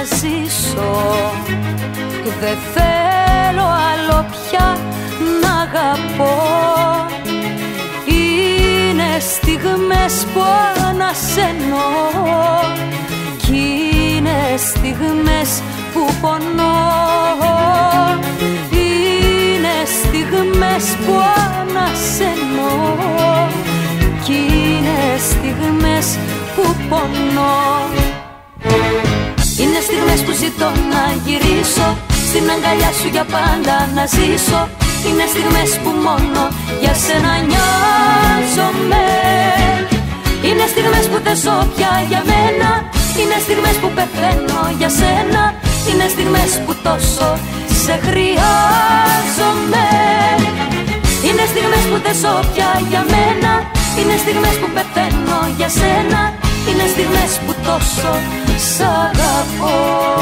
ζήσω. Δεν θέλω άλλο πια να αγαπώ. Είναι στιγμές που ανασενώ κι είναι στιγμές που πονώ. Είναι στιγμές που ανασενώ κι είναι στιγμές που πονώ. Είναι στιγμές που ζητώ να γυρίσω στην αγκαλιά σου για πάντα να ζήσω. Είναι στιγμές που μόνο για σένα νοιάζομαι. Είναι στιγμές που δεν ζω πια για μένα. Είναι στιγμές που πεθαίνω για σένα. Είναι στιγμές που τόσο σε χρειάζομαι. Είναι στιγμές που δεν ζω πια για μένα. Είναι στιγμές που πεθαίνω για σένα. Είναι στιγμές που τόσο σ' αγαπώ.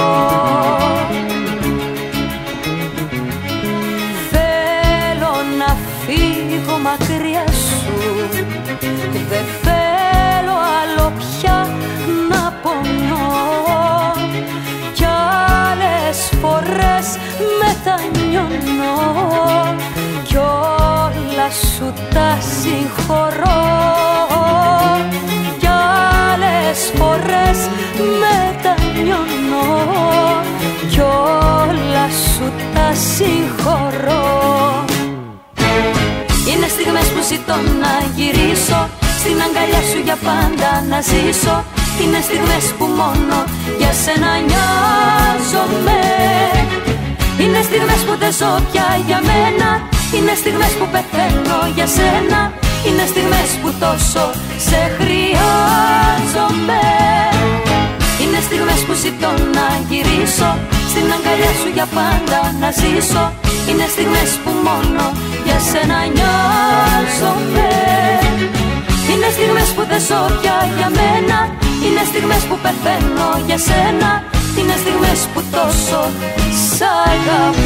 Θέλω να φύγω μακριά σου. Δεν θέλω άλλο πια να πονώ. Κι άλλες φορές μετανιώνω κι όλα σου τα συγχωρώ. Κι άλλες φορές μετανιώνω κι όλα σου τα συγχωρώ. Είναι στιγμές που ζητώ να γυρίσω στην αγκαλιά σου για πάντα να ζήσω. Είναι στιγμές που μόνο για σένα νοιάζομαι. Είναι στιγμές που δεν ζω πια για μένα. Είναι στιγμές που πεθαίνω για σένα. Είναι στιγμές που τόσο σε χρειάζομαι. Είναι στιγμές που ζητώ να γυρίσω στην αγκαλιά σου για πάντα να ζήσω. Είναι στιγμές που μόνο για σένα νοιάζομαι. Είναι στιγμές που δεν ζω πια για μένα. Είναι στιγμές που πεθαίνω για σένα. Είναι στιγμές που τόσο σ' αγαπώ.